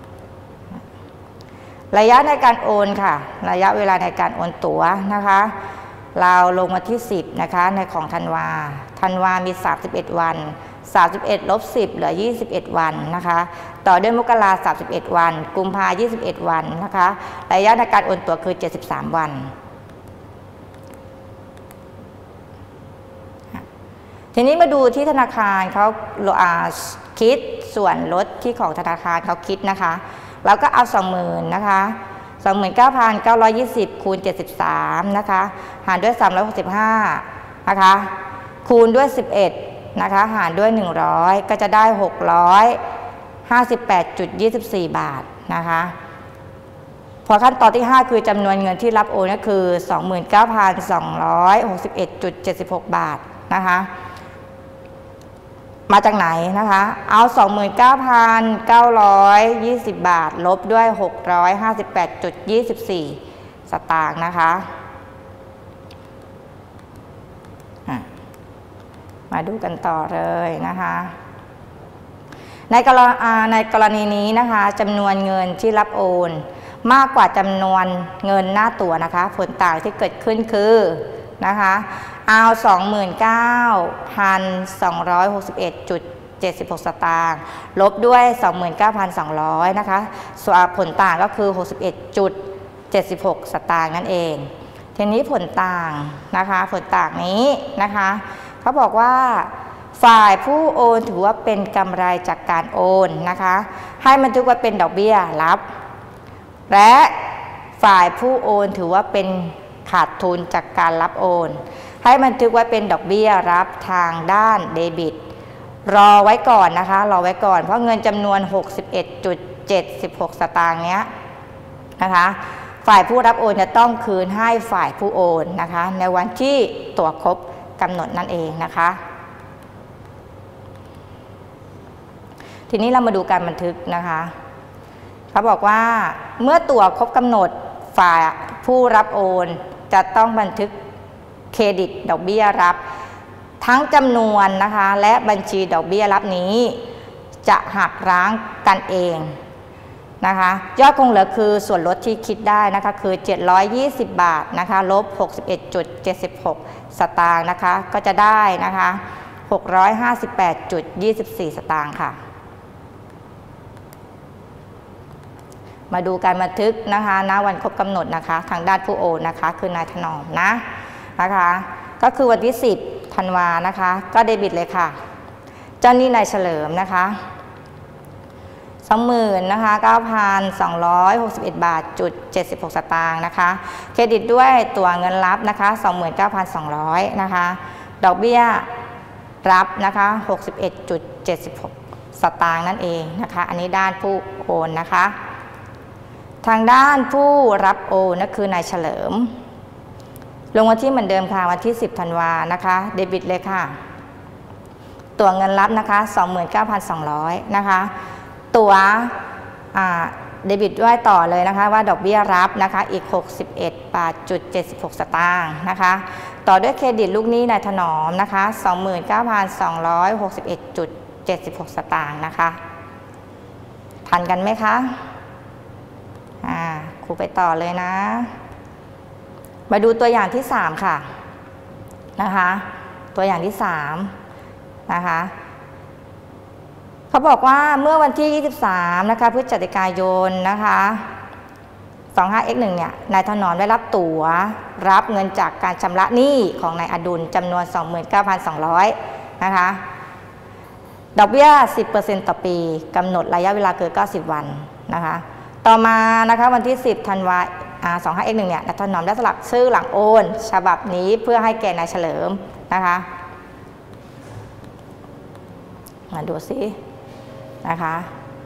ระยะในการโอนค่ะระยะเวลาในการโอนตั๋วนะคะเราลงมาที่สิบนะคะในของธันวาธันวามีสามสิบเอ็ดวันสามสิบเอ็ดลบสิบเหลือยี่สิบเอ็ดวันนะคะต่อด้วยมกราสามสิบเอ็ดวันกุมภายี่สิบเอ็ดวันนะคะระยะในการโอนตั๋วคือเจ็ดสิบสามวันทีนี้มาดูที่ธนาคารเขาคิดส่วนลดที่ของธนาคารเขาคิดนะคะแล้วก็เอา สองหมื่น นะคะ สองหมื่นเก้าพันเก้าร้อยยี่สิบ คูณเจ็ดสิบสามนะคะหารด้วยสามร้อยหกสิบห้านะคะคูณด้วยสิบเอ็ดนะคะหารด้วยหนึ่งร้อยก็จะได้หกร้อยห้าสิบแปดจุดยี่สิบสี่ บาทนะคะพอขั้นตอนที่ห้าคือจำนวนเงินที่รับโอนก็คือ สองหมื่นเก้าพันสองร้อยหกสิบเอ็ดจุดเจ็ดสิบหก บาทนะคะมาจากไหนนะคะเอา สองหมื่นเก้าพันเก้าร้อยยี่สิบ บาทลบด้วยหกร้อยห้าสิบแปดจุดยี่สิบสี่ สตางค์นะคะมาดูกันต่อเลยนะคะในกรณีในกรณีนี้นะคะจำนวนเงินที่รับโอนมากกว่าจำนวนเงินหน้าตั๋วนะคะผลต่างที่เกิดขึ้นคือนะคะเอา สองหมื่นเก้าพันสองร้อยหกสิบเอ็ดจุดเจ็ดสิบหก สตางค์ลบด้วย สองหมื่นเก้าพันสองร้อย นะคะส่วนผลต่างก็คือ หกสิบเอ็ดจุดเจ็ดสิบหก สตางค์นั่นเองทีนี้ผลต่างนะคะผลต่างนี้นะคะเขาบอกว่าฝ่ายผู้โอนถือว่าเป็นกำไรจากการโอนนะคะให้บันทึกว่าเป็นดอกเบี้ยรับและฝ่ายผู้โอนถือว่าเป็นขาดทุนจากการรับโอนให้บันทึกไว้เป็นดอกเบี้ยรับทางด้านเดบิตรอไว้ก่อนนะคะรอไว้ก่อนเพราะเงินจำนวน หกสิบเอ็ดจุดเจ็ดสิบหก สตางค์เนี้ยนะคะฝ่ายผู้รับโอนจะต้องคืนให้ฝ่ายผู้โอนนะคะในวันที่ตั๋วครบกำหนดนั่นเองนะคะทีนี้เรามาดูการบันทึกนะคะเขาบอกว่าเมื่อตั๋วครบกำหนดฝ่ายผู้รับโอนจะต้องบันทึกเครดิตดอกเบี้ยรับทั้งจำนวนนะคะและบัญชีดอกเบี้ยรับนี้จะหักล้างกันเองนะคะยอดคงเหลือคือส่วนลดที่คิดได้นะคะคือเจ็ดร้อยยี่สิบบาทนะคะลบ หกสิบเอ็ดจุดเจ็ดหก สตางค์นะคะก็จะได้นะคะหกร้อยห้าสิบแปดจุดยี่สิบสี่ สตางค์ค่ะมาดูการบันทึกนะคะณวันครบกำหนดนะคะทางด้านผู้โอนนะคะคือนายถนอมนะนะคะก็คือวันที่สิบธันวานะคะก็เดบิตเลยค่ะเจ้าหนี้นายเฉลิมนะคะสองหมื่นนะคะเก้าพันสองร้อยหกสิบเอ็ดบาทจุดเจ็ดสิบหกสตางค์นะคะเครดิตด้วยตัวเงินรับนะคะสองหมื่นเก้าพันสองร้อยนะคะดอกเบี้ยรับนะคะหกสิบเอ็ดจุดเจ็ดสิบหกสตางค์นั่นเองนะคะอันนี้ด้านผู้โอนนะคะทางด้านผู้รับโอนนั่นคือนายเฉลิมลงวันที่เหมือนเดิมค่ะวันที่สิบธันวานะคะเดบิตเลยค่ะตัวเงินรับนะคะ สองหมื่นเก้าพันสองร้อย นะคะตัวเดบิตด้วยต่อเลยนะคะว่าดอกเบี้ยรับนะคะอีกหกสิบเอ็ดบาทจุดเจ็ดสิบหกสตางค์นะคะต่อด้วยเครดิตลูกหนี้นายถนอมนะคะ สองหมื่นเก้าพันสองร้อยหกสิบเอ็ดจุดเจ็ดสิบหกสตางค์นะคะทันกันไหมคะอ่าครูไปต่อเลยนะมาดูตัวอย่างที่สามค่ะนะคะตัวอย่างที่สามนะคะเขาบอกว่าเมื่อวันที่ยี่สิบสามนะคะพฤศจิกายนนะคะสองห้าเอ็กซ์หนึ่งเนี่ยนายถนอมได้รับตั๋วรับเงินจากการชำระหนี้ของนายอดุลจำนวน สองหมื่นเก้าพันสองร้อย นะคะดอกเบี้ย สิบเปอร์เซ็นต์ ต่อปีกำหนดระยะเวลาเกินเก้าสิบวันนะคะต่อมานะคะวันที่สิบธันวาสองห้าเอ็กซ์หนึ่งเนี่ยนายถนอมได้สลักชื่อหลังโอนฉบับนี้เพื่อให้แก่นายเฉลิมนะคะมาดูสินะคะ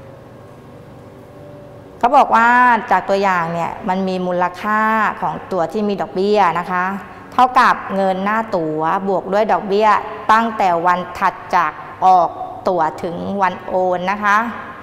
เขาบอกว่าจากตัวอย่างเนี่ยมันมีมูลค่าของตัวที่มีดอกเบี้ยนะคะเท่ากับเงินหน้าตั๋วบวกด้วยดอกเบี้ยตั้งแต่วันถัดจากออกตั๋วถึงวันโอนนะคะ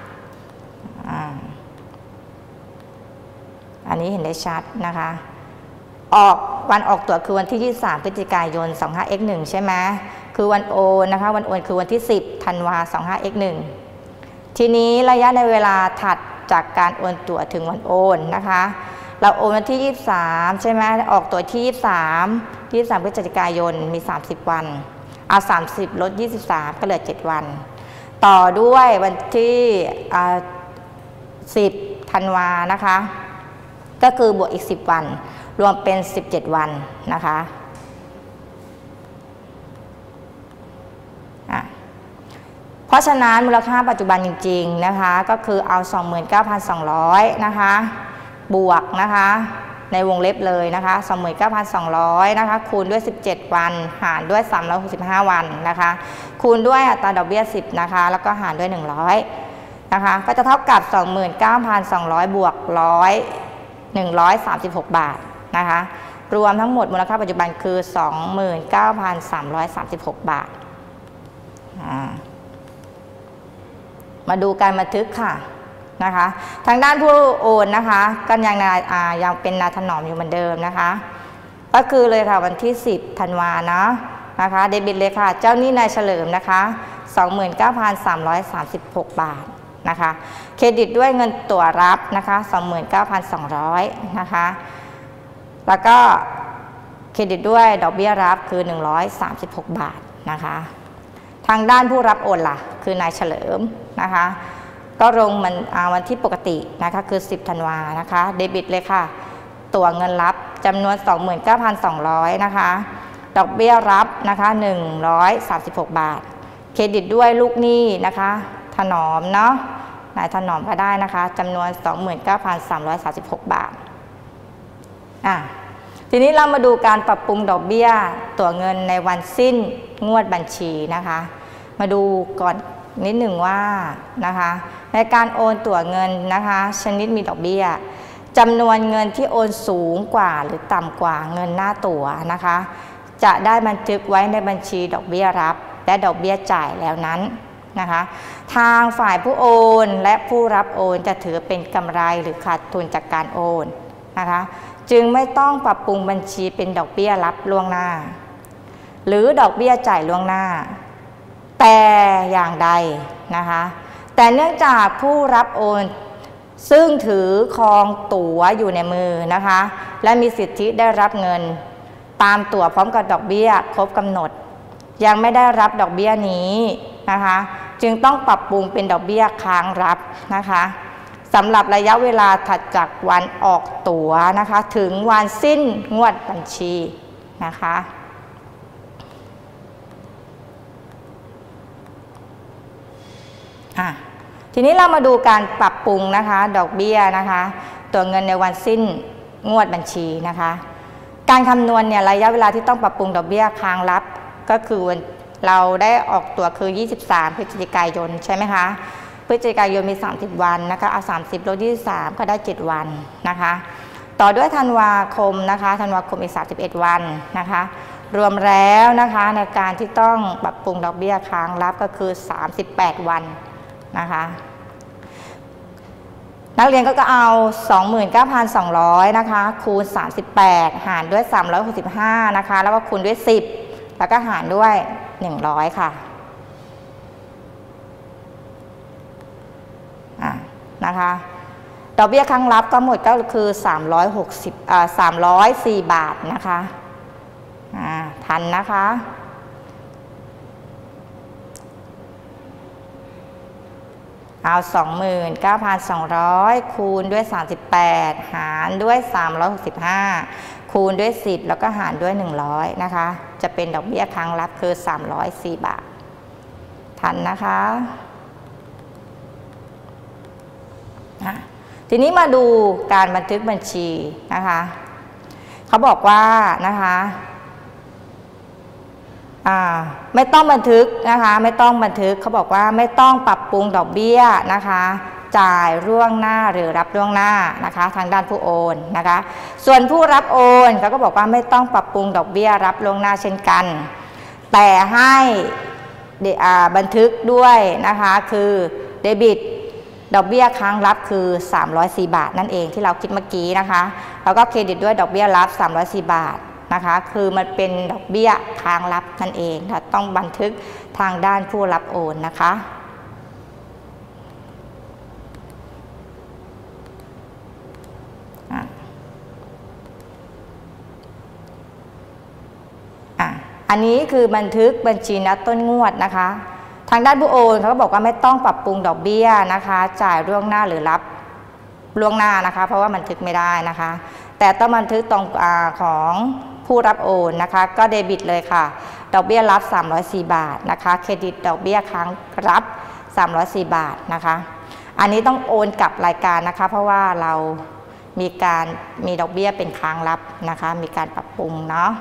อันนี้เห็นได้ชัดนะคะออกวันออกตั๋วคือวันที่ยี่สิบสามพฤศจิกายน สองห้าเอ็กซ์หนึ่ง ใช่ไหมคือวันโอนนะคะวันโอนคือวันที่สิบธันวา สองห้าเอ็กซ์หนึ่ง ทีนี้ระยะในเวลาถัดจากการโอนตั๋วถึงวันโอนนะคะเราโอนวันที่ยี่สิบสามใช่ไหมออกตั๋วที่ยี่สิบสาม ยี่สิบสามพฤศจิกายนมีสามสิบวันเอาสามสิบลดยี่สิบสามก็เหลือเจ็ดวันต่อด้วยวันที่สิบธันวานะคะก็คือบวกอีกสิบวันรวมเป็นสิบเจ็ดวันนะคะเพราะฉะนั้นมูลค่าปัจจุบันจริงๆนะคะก็คือเอา สองหมื่นเก้าพันสองร้อย นะคะบวกนะคะในวงเล็บเลยนะคะ สองหมื่นเก้าพันสองร้อย นะคะคูณด้วยสิบเจ็ดวันหารด้วยสามร้อยหกสิบห้าวันนะคะคูณด้วยอัตราดอกเบี้ยสิบนะคะแล้วก็หารด้วยหนึ่งร้อยนะคะก็จะเท่ากับ สองหมื่นเก้าพันสองร้อย บวกหนึ่งร้อยสามสิบหกบาทนะคะรวมทั้งหมดมูลค่าปัจจุบันคือ สองหมื่นเก้าพันสามร้อยสามสิบหกบาทมาดูการบันทึกค่ะนะคะทางด้านผู้โอนนะคะก็ยังยังเป็นนายถนอมอยู่เหมือนเดิมนะคะก็คือเลยค่ะวันที่สิบธันวานะนะคะเดบิตเลยค่ะเจ้าหนี้นายเฉลิมนะคะ สองหมื่นเก้าพันสามร้อยสามสิบหกบาทนะคะเครดิตด้วยเงินตั๋วรับนะคะ สองหมื่นเก้าพันสองร้อย นะคะแล้วก็เครดิตด้วยดอกเบี้ยรับคือหนึ่งร้อยสามสิบหกบาทนะคะทางด้านผู้รับโอนล่ะคือนายเฉลิมนะคะก็ลงมันวันที่ปกตินะคะคือสิบธันวานะคะเดบิตเลยค่ะตัวเงินรับจำนวน สองหมื่นเก้าพันสองร้อย นะคะดอกเบี้ยรับนะคะหนึ่งร้อยสามสิบหกบาทเครดิตด้วยลูกหนี้นะคะถนอมเนาะนายถนอมก็ได้นะคะจำนวน สองหมื่นเก้าพันสามร้อยสามสิบหกบาทอ่ะทีนี้เรามาดูการปรับปรุงดอกเบี้ยตัวเงินในวันสิ้นงวดบัญชีนะคะมาดูก่อนนิดหนึ่งว่านะคะในการโอนตั๋วเงินนะคะชนิดมีดอกเบี้ยจำนวนเงินที่โอนสูงกว่าหรือต่ำกว่าเงินหน้าตั๋วนะคะจะได้บันทึกไว้ในบัญชีดอกเบี้ยรับและดอกเบี้ยจ่ายแล้วนั้นนะคะทางฝ่ายผู้โอนและผู้รับโอนจะถือเป็นกำไรหรือขาดทุนจากการโอนนะคะจึงไม่ต้องปรับปรุงบัญชีเป็นดอกเบี้ยรับล่วงหน้าหรือดอกเบี้ยจ่ายล่วงหน้าแต่อย่างใดนะคะแต่เนื่องจากผู้รับโอนซึ่งถือครองตั๋วอยู่ในมือนะคะและมีสิทธิได้รับเงินตามตั๋วพร้อมกับดอกเบี้ยครบกำหนดยังไม่ได้รับดอกเบี้ยนี้นะคะจึงต้องปรับปรุงเป็นดอกเบี้ยค้างรับนะคะสำหรับระยะเวลาถัดจากวันออกตั๋วนะคะถึงวันสิ้นงวดบัญชีนะคะอ่ะทีนี้เรามาดูการปรับปรุงนะคะดอกเบี้ยนะคะตัวเงินในวันสิ้นงวดบัญชีนะคะการคำนวณเนี่ยระยะเวลาที่ต้องปรับปรุงดอกเบี้ยค้างรับก็คือเราได้ออกตัวคือยี่สิบสามพฤศจิกายนใช่ไหมคะพฤศจิกายนมีสามสิบวันนะคะเอาสามสิบลบยี่สิบสามก็ได้เจ็ดวันนะคะต่อด้วยธันวาคมนะคะธันวาคมอีกสามสิบเอ็ดวันนะคะรวมแล้วนะคะในการที่ต้องปรับปรุงดอกเบี้ยค้างรับก็คือสามสิบแปดวันนะคะนักเรียนก็เอา สองหมื่นเก้าพันสองร้อย นะคะคูณสามสิบแปดหารด้วยสามร้อยหกสิบห้านะคะแล้วก็คูณด้วยสิบแล้วก็หารด้วยหนึ่งร้อยค่ะอ่ะนะคะดอกเบี้ยครั้งรับก็หมดก็คือสามร้อยหกสิบอ่าสามร้อยสี่บาทนะคะอ่าทันนะคะเอา สองหมื่นเก้าพันสองร้อย คูณด้วยสามสิบแปดหารด้วยสามร้อยหกสิบห้าคูณด้วยสิบแล้วก็หารด้วยหนึ่งร้อยนะคะจะเป็นดอกเบี้ยครั้งรับคือสามร้อยสี่บาททันนะคะทีนี้มาดูการบันทึกบัญชีนะคะเขาบอกว่านะคะอ่าไม่ต้องบันทึกนะคะไม่ต้องบันทึกเขาบอกว่าไม่ต้องปรับปรุงดอกเบี้ยนะคะจ่ายล่วงหน้าหรือรับล่วงหน้านะคะทางด้านผู้โอนนะคะส่วนผู้รับโอนเขาก็บอกว่าไม่ต้องปรับปรุงดอกเบี้ยรับล่วงหน้าเช่นกันแต่ให้บันทึกด้วยนะคะคือเดบิตดอกเบี้ยค้างรับคือสามร้อยสี่บาทนั่นเองที่เราคิดเมื่อกี้นะคะแล้วก็เครดิตด้วยดอกเบี้ยรับสามร้อยสี่บาทนะคะคือมันเป็นดอกเบี้ยค้างรับนั่นเองเราต้องบันทึกทางด้านผู้รับโอนนะคะอ่ะอันนี้คือบันทึกบัญชีนัดต้นงวดนะคะทางด้านผู้โอนเขาก็บอกว่าไม่ต้องปรับปรุงดอกเบี้ยนะคะจ่ายล่วงหน้าหรือรับล่วงหน้านะคะเพราะว่าบันทึกไม่ได้นะคะแต่ต้องบันทึกตรงอของผู้รับโอนนะคะก็เดบิตเลยค่ะดอกเบี้ยรับสามร้อยสี่บาทนะคะเครดิตดอกเบี้ยค้างรับสามร้อยสี่บาทนะคะอันนี้ต้องโอนกลับรายการนะคะเพราะว่าเรามีการมีดอกเบี้ยเป็นค้างรับนะคะมีการปรับปรุงเนาะ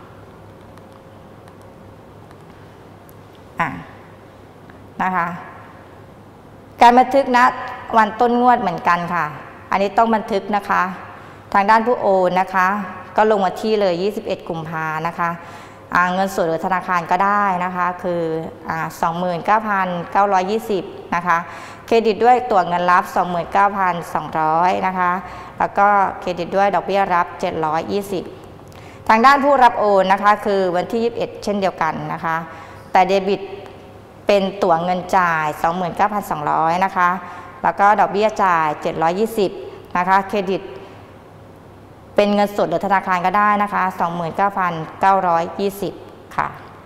อ่ะนะคะการบันทึกนะวันต้นงวดเหมือนกันค่ะอันนี้ต้องบันทึกนะคะทางด้านผู้โอนนะคะก็ลงมาที่เลยยี่สิบเอ็ดกุมภานะคะเงินสดหรือธนาคารก็ได้นะคะคือ สองหมื่นเก้าพันเก้าร้อยยี่สิบ นะคะเครดิตด้วยตั๋วเงินรับ สองหมื่นเก้าพันสองร้อย นะคะแล้วก็เครดิตด้วยดอกเบี้ยรับเจ็ดร้อยยี่สิบทางด้านผู้รับโอนนะคะคือวันที่ยี่สิบเอ็ดเช่นเดียวกันนะคะแต่เดบิตเป็นตั๋วเงินจ่าย สองหมื่นเก้าพันสองร้อย นะคะแล้วก็ดอกเบี้ยจ่ายเจ็ดร้อยยี่สิบนะคะเครดิตเป็นเงินสดหรือธนาคารก็ได้นะคะ สองหมื่นเก้าพันเก้าร้อยยี่สิบ ค่ะ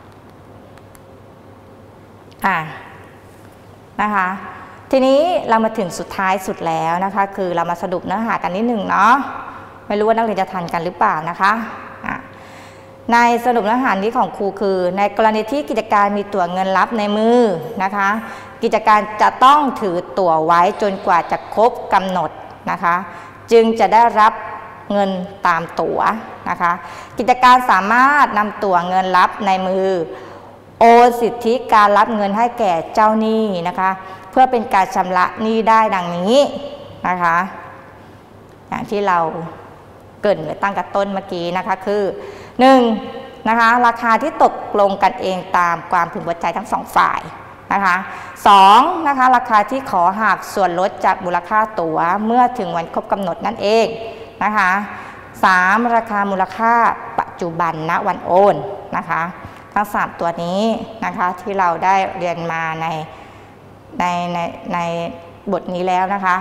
อ่ะนะคะทีนี้เรามาถึงสุดท้ายสุดแล้วนะคะคือเรามาสรุปเนื้อหากันนิดหนึ่งเนาะไม่รู้ว่านักเรียนจะทันกันหรือเปล่านะคะอ่ะในสรุปเนื้อหานี้ของครูคือในกรณีที่กิจการมีตั๋วเงินรับในมือนะคะกิจการจะต้องถือตั๋วไว้จนกว่าจะครบกำหนดนะคะจึงจะได้รับเงินตามตั๋วนะคะกิจการสามารถนำตั๋วเงินรับในมือโอนสิทธิการรับเงินให้แก่เจ้าหนี้นะคะเพื่อเป็นการชำระหนี้ได้ดังนี้นะคะอย่างที่เราเกริ่นไว้ตั้งแต่ต้นเมื่อกี้นะคะคือหนึ่งนะคะราคาที่ตกลงกันเองตามความพึงพอใจทั้งสองฝ่ายนะคะสองนะคะราคาที่ขอหักส่วนลดจากมูลค่าตั๋วเมื่อถึงวันครบกำหนดนั่นเองนะคะสามราคามูลค่าปัจจุบันณวันโอนนะคะทั้งสามตัวนี้นะคะที่เราได้เรียนมาในในในในบทนี้แล้วนะคะ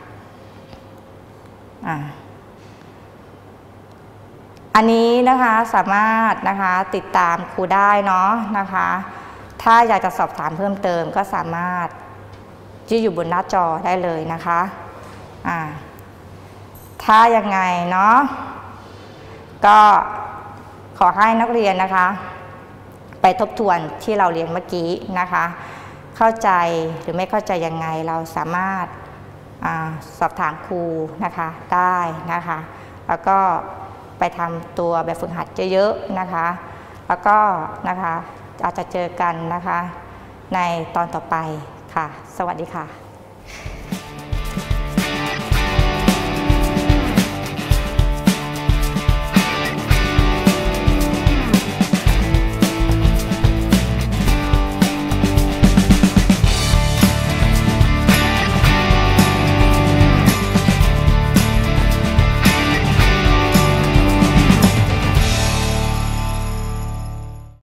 อ่าอันนี้นะคะสามารถนะคะติดตามครูได้เนาะนะคะถ้าอยากจะสอบถามเพิ่มเติมก็สามารถที่อยู่บนหน้าจอได้เลยนะคะอ่าถ้ายังไงเนาะก็ขอให้นักเรียนนะคะไปทบทวนที่เราเรียนเมื่อกี้นะคะเข้าใจหรือไม่เข้าใจยังไงเราสามารถอาสอบถามครูนะคะได้นะคะแล้วก็ไปทำตัวแบบฝึกหัดเยอะๆนะคะแล้วก็นะคะอาจจะเจอกันนะคะในตอนต่อไปค่ะสวัสดีค่ะ